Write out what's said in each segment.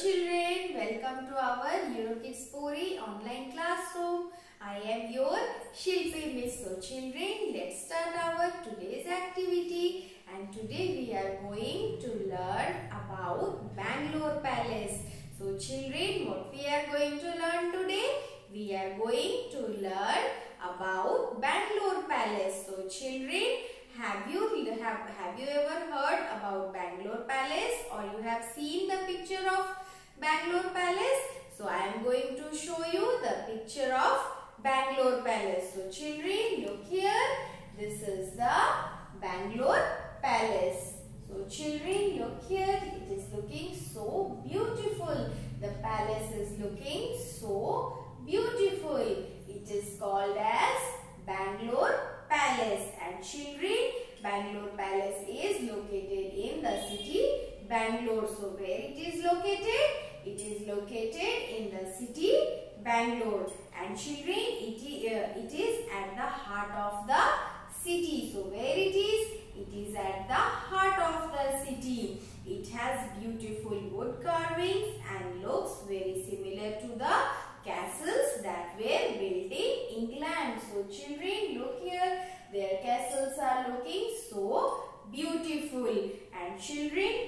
children, welcome to our Eurokids Puri online classroom. I am your Shilpi Miss. So children, let's start our today's activity, and today we are going to learn about Bangalore Palace. So children, what we are going to learn today? We are going to learn about Bangalore Palace. So children, have you ever heard about Bangalore Palace, or you have seen the picture of Bangalore Palace? So I am going to show you the picture of Bangalore Palace. So children, look here. This is the Bangalore Palace. So children, look here. It is looking so beautiful. The palace is looking so beautiful. It is called as Bangalore Palace. And children, Bangalore Palace is located in the city Bangalore. So where it is located? It is located in the city Bangalore. And children, it is at the heart of the city. So where it is? It is at the heart of the city. It has beautiful wood carvings and looks very similar to the castles that were built in England. So children, look here. Their castles are looking so beautiful. And children,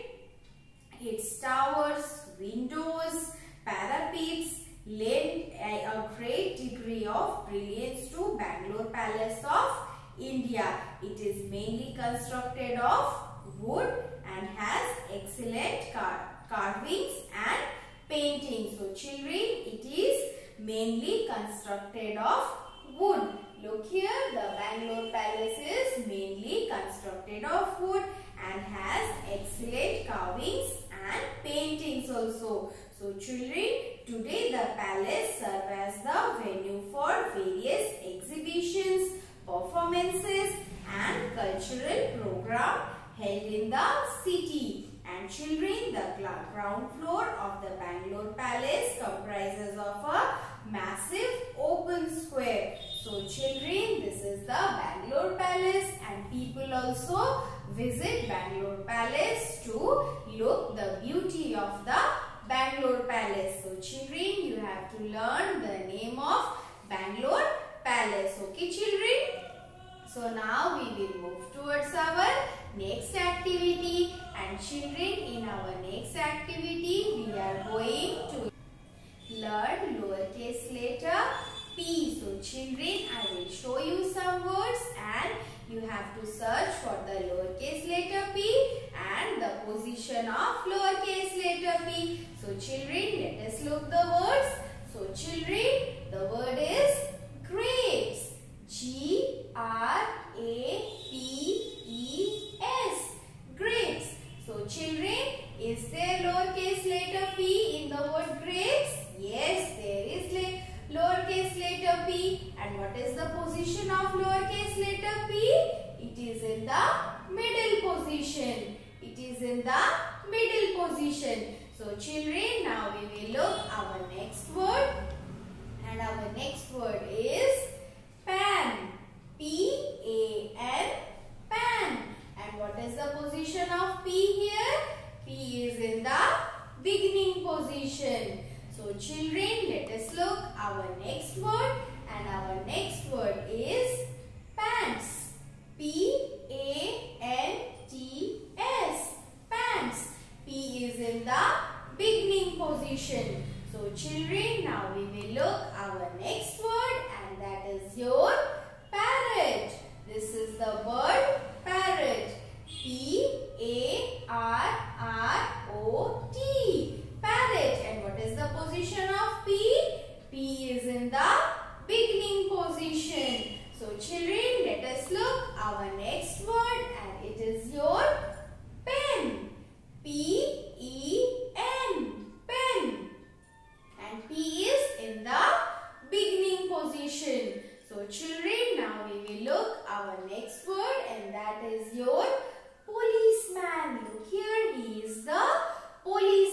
its towers, windows, parapets lend a great degree of brilliance to Bangalore Palace of India. It is mainly constructed of wood and has excellent carvings and paintings. So children, it is mainly constructed of wood. Look here, the Bangalore Palace is mainly constructed of wood and has excellent carvings and paintings also. So children, today the palace serves as the venue for various exhibitions, performances and cultural program held in the city. And children, the ground floor of the Bangalore Palace comprises of a massive open square. So children, this is the Bangalore Palace, and people also visit Bangalore Palace to look the beauty of the Bangalore Palace. So children, you have to learn the name of Bangalore Palace. Okay children? So now we will move towards our next activity, and children, in our next activity we are going to learn lowercase letter P. So children, I will show you some words and you have to search for the lowercase letter P and the position of lowercase letter P. So children, let us look the words. So children, the word is grapes. G-R-A-P-E-S. Grapes. So children, is there lowercase letter P in the word grapes? Yes, there is lowercase letter P. And what is the position of lowercase letter P? It is in the middle position. It is in the middle position. So children, now we will look our next word. And our next word is pan. P-A-N. Pan. And what is the position of P here? P is in the beginning position. So children, let us look our next word, and our next word is pants. P-A-N-T-S. Pants. P is in the beginning position. So children, now we will look our next word, and that is your parrot. This is the word parrot. P-A-R-R-O-T. Parrot. And what is the position of P? P is in the beginning position. So children, let us look our next word, and it is your pen. P-E-N. Pen. And P is in the beginning position. So children, now we will look our next word, and that is your policeman. Look here, he is the policeman.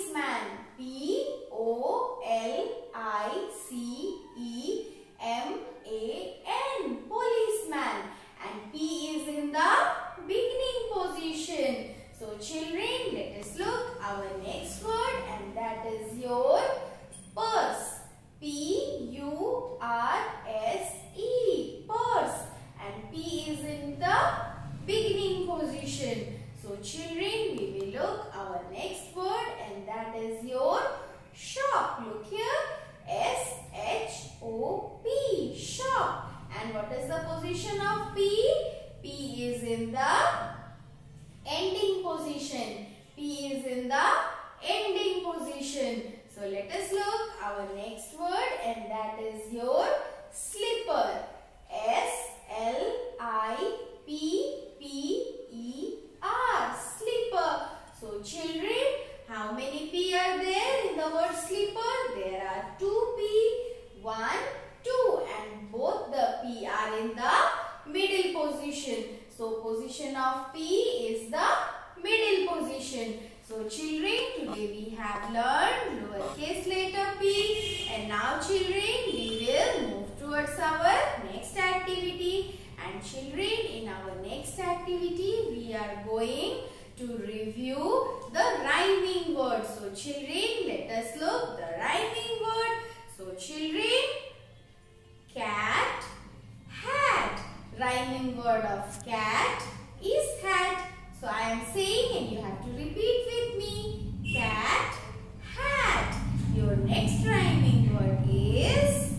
are there in the word slipper? There are two P, 1, 2, and both the P are in the middle position. So position of P is the middle position. So children, today we have learned lowercase letter P, and now children we will move towards our next activity. And children, in our next activity we are going to review the rhyming words. So children, let us look the rhyming word. So children, cat, hat. Rhyming word of cat is hat. So I am saying and you have to repeat with me. Cat, hat. Your next rhyming word is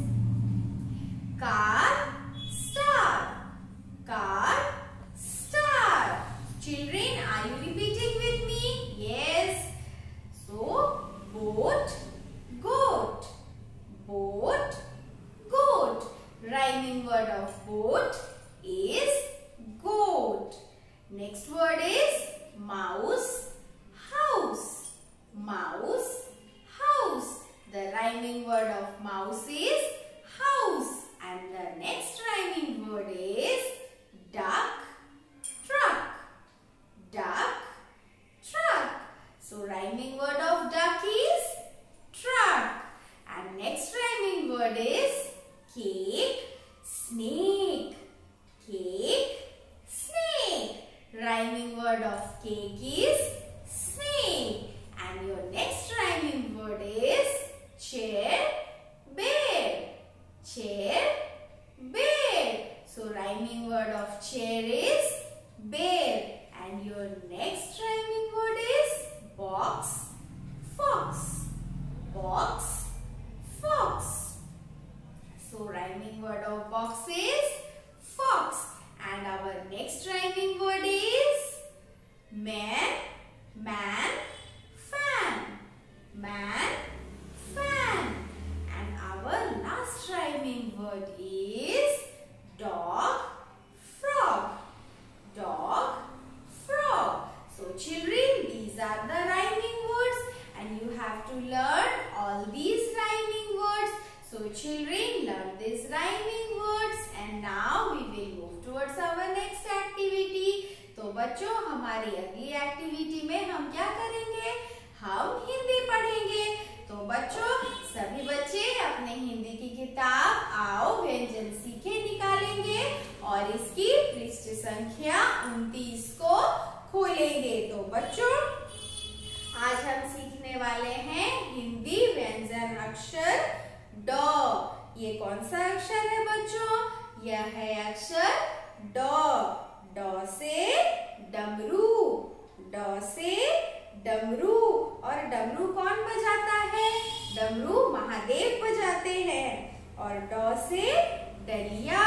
car, star. Car, star. Children, are you repeating with me? Yes. So, boat, goat. Boat, goat. Rhyming word of boat is goat. Next word is mouse, house. Mouse, house. The rhyming word of mouse is house. And the next rhyming word is duck, truck. Duck, truck. So rhyming word of duck is truck. And next rhyming word is cake, snake. Cake, snake. Rhyming word of cake is snake. And your next rhyming word is chair, bed. Chair, bed. So rhyming word of chair is bed. And your next rhyming word is box, fox. Box, fox. So rhyming word of box is fox. And our next rhyming word is man, man, fan. Man, fan. And our last rhyming word is dog, frog. Dog, frog. So children, these are the rhyming words and you have to learn all these rhyming words. So children, learn these rhyming words and now we will move towards our next activity. तो बच्चों, हमारी अगली activity में हम क्या करेंगे? हम हिंदी पढ़ेंगे। तो बच्चों, सभी बच्चे अपने हिंदी की किताब आओ व्यंजन सीखे निकालेंगे और इसकी पृष्ठ संख्या 29 को खोलेंगे। तो बच्चों, आज हम सीखने वाले हैं हिंदी व्यंजन अक्षर ड। ये कौन सा अक्षर है बच्चों? यह है अक्षर ड। ड से डमरू। ड से डमरू। और डमरू कौन बजाता है? डमरू महादेव बजाते हैं। और ड से डलिया।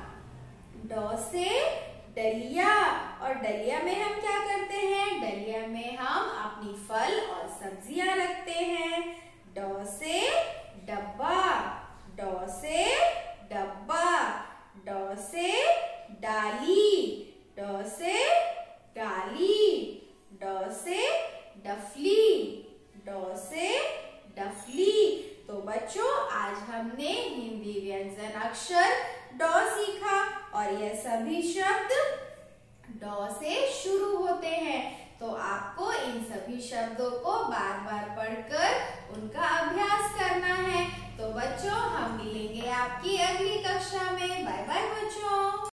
ड से डलिया। और डलिया में हम क्या करते हैं? डलिया में हम अपनी फल और सब्जियां रखते हैं। ड से डब्बा। ड से डब्बा। ड से डाली। ड से डाली। ड से डफली। ड से डफली। तो बच्चों, आज हमने हिंदी व्यंजन अक्षर ड सीखा और यह सभी शब्द ड से शुरू होते हैं। तो आपको इन सभी शब्दों को बार बार पढ़कर उनका अभ्यास करना है। तो बच्चों, हम मिलेंगे आपकी अगली कक्षा में। बाय बाय बच्चों।